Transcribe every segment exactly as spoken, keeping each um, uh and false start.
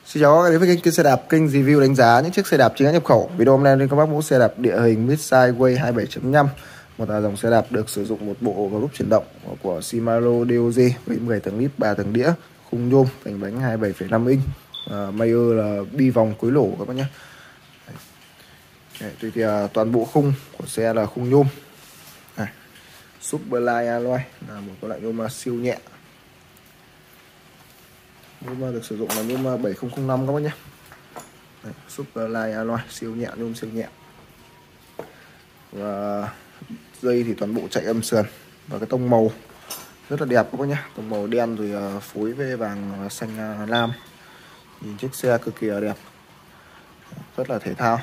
Xin chào các bạn đến với kênh xe đạp, kênh review đánh giá những chiếc xe đạp chính hãng nhập khẩu. Video hôm nay lên các bác mẫu xe đạp địa hình midsize Way hai mươi bảy chấm năm. Một là dòng xe đạp được sử dụng một bộ group chuyển động của Shimano đê ô giê với mười tầng lip, ba tầng đĩa, khung nhôm, vành bánh hai mươi bảy phẩy năm inch. À, Mayer là bi vòng cuối lỗ các bác nhé. Đấy, thì, thì uh, toàn bộ khung của xe là khung nhôm. Này, Superline alloy là một cái loại nhôm siêu nhẹ. Nhôm được sử dụng là nhôm bảy không không năm các bác nhé. Đấy, Superline alloy siêu nhẹ, nhôm siêu nhẹ. Và dây thì toàn bộ chạy âm sườn. Và cái tông màu rất là đẹp các bác nhé. Tông màu đen rồi phối với vàng xanh lam. Nhìn chiếc xe cực kỳ đẹp, rất là thể thao.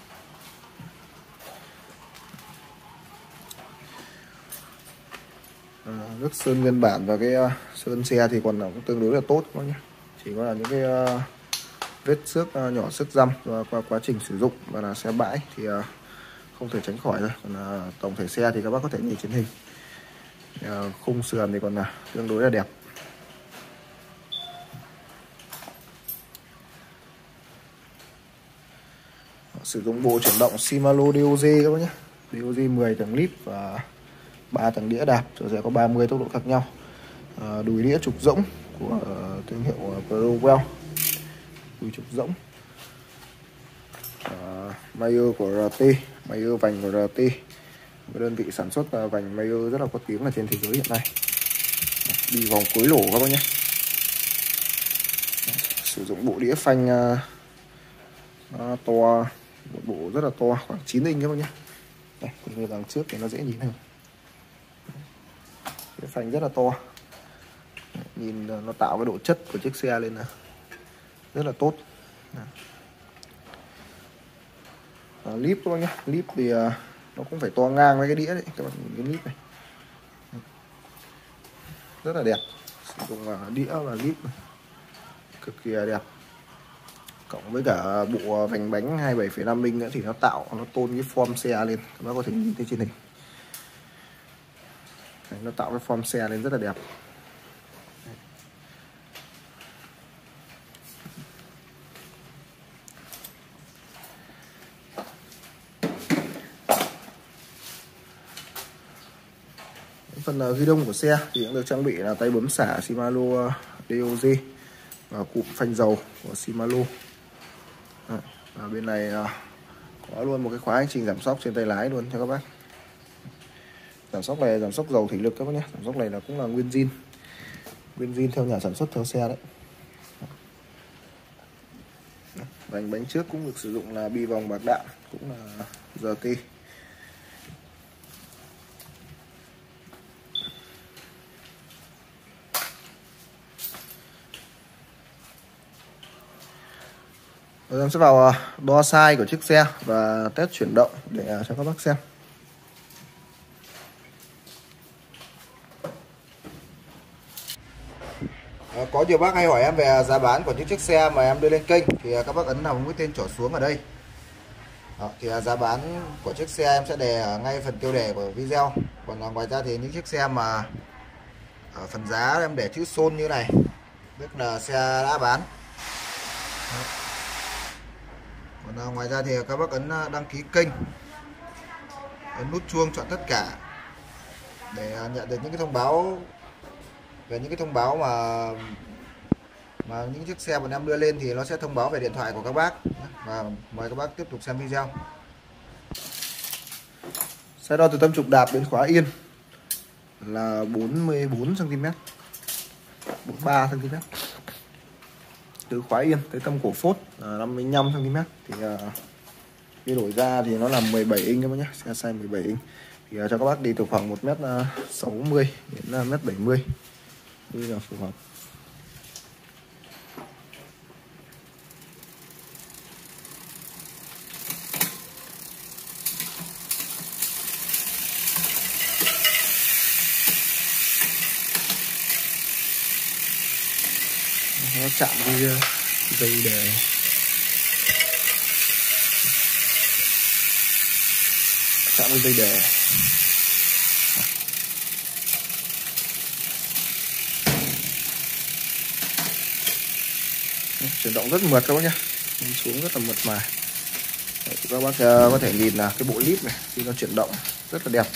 À, nước sơn nguyên bản và cái uh, sơn xe thì còn cũng tương đối là tốt các bác nhé. Chỉ có là những cái uh, vết xước uh, nhỏ, xước răm qua, qua quá trình sử dụng và là xe bãi thì uh, không thể tránh khỏi rồi. Còn uh, tổng thể xe thì các bác có thể nhìn trên hình. Uh, khung sườn thì còn là uh, tương đối là đẹp. Sử dụng bộ chuyển động Shimano đê ô giê các bác nhé. đê ô giê mười tầng lip và ba tầng đĩa đạp, rồi sẽ có ba mươi tốc độ khác nhau. À, đùi đĩa trục rỗng của uh, thương hiệu uh, Prowell, đùi trục rỗng. À, Mayer của rờ tê, Mayer vành của rờ tê, một đơn vị sản xuất uh, vành Mayer rất là có tiếng ở trên thế giới hiện nay. Đi vòng cuối lỗ các bác nhé. Sử dụng bộ đĩa phanh uh, uh, to, một bộ rất là to, khoảng chín inch các bác nhé. Đây, như đằng trước thì nó dễ nhìn hơn. Cái phanh rất là to, nhìn nó tạo cái độ chất của chiếc xe lên là rất là tốt. À, lip các bác nhé, lip thì uh, nó cũng phải to ngang với cái đĩa đấy các bạn nhìn cái lip này, rất là đẹp. Sử dụng uh, đĩa và lip này. Cực kỳ đẹp. Cộng với cả bộ vành bánh hai mươi bảy phẩy năm inch nữa thì nó tạo, nó tôn cái form xe lên, các bác có thể nhìn thấy trên hình. Nó tạo cái form xe lên rất là đẹp. Phần ghi đông của xe thì cũng được trang bị là tay bấm xả Shimano đê ô giê và cụm phanh dầu của Shimano. Và bên này có luôn một cái khóa hành trình giảm xóc trên tay lái luôn cho các bác. Giảm xóc này giảm xóc dầu thủy lực các bác nhé. Giảm xóc này là cũng là nguyên zin, nguyên zin theo nhà sản xuất theo xe đấy. Vành bánh trước cũng được sử dụng là bi vòng bạc đạn, cũng là rờ tê. Rồi em sẽ vào đo size của chiếc xe và test chuyển động để cho các bác xem. À, có nhiều bác hay hỏi em về giá bán của những chiếc xe mà em đưa lên kênh thì các bác ấn vào mũi tên trỏ xuống ở đây. Đó, thì giá bán của chiếc xe em sẽ đề ở ngay phần tiêu đề của video. Còn ngoài ra thì những chiếc xe mà ở phần giá em để chữ Son như này, tức là xe đã bán. Đó. Còn ngoài ra thì các bác ấn đăng ký kênh, ấn nút chuông chọn tất cả để nhận được những cái thông báo về những cái thông báo mà mà những chiếc xe bọn em đưa lên thì nó sẽ thông báo về điện thoại của các bác. Và mời các bác tiếp tục xem video. Xe đo từ tâm trục đạp đến khóa yên là bốn mươi bốn xăng ti mét, bốn mươi ba xăng ti mét. Từ khóa yên tới tâm cổ phốt là năm mươi lăm xăng ti mét. Thì uh, khi đổi ra thì nó là mười bảy inch các bác nhé, xe size mười bảy inch. Thì uh, cho các bác đi từ khoảng một mét sáu mươi đến một mét bảy mươi như là phù hợp. Nó chạm cái dây để chạm cái dây để Chuyển động rất mượt các bác nhá, xuống rất là mượt mà. Đấy, các bác uh, có thể nhìn là cái bộ lít này khi nó chuyển động rất là đẹp.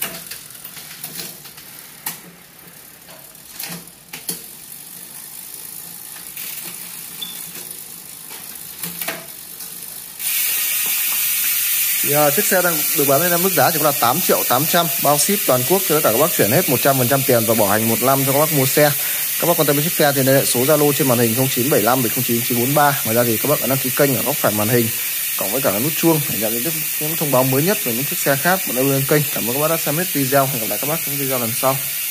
Thì, uh, chiếc xe đang được bán lên mức giá chỉ có là tám triệu tám trăm, bao ship toàn quốc cho tất cả các bác chuyển hết một trăm phần trăm tiền và bảo hành một năm cho các bác mua xe. Các bác quan tâm đến chiếc xe thì liên hệ số Zalo trên màn hình không chín bảy năm bảy không chín chín bốn ba. Ngoài ra thì các bác ấn đăng ký kênh ở góc phải màn hình cộng với cả nút chuông để nhận những, những thông báo mới nhất về những chiếc xe khác mà đã lên kênh. Cảm ơn các bác đã xem hết video. Hẹn gặp lại các bác trong video lần sau.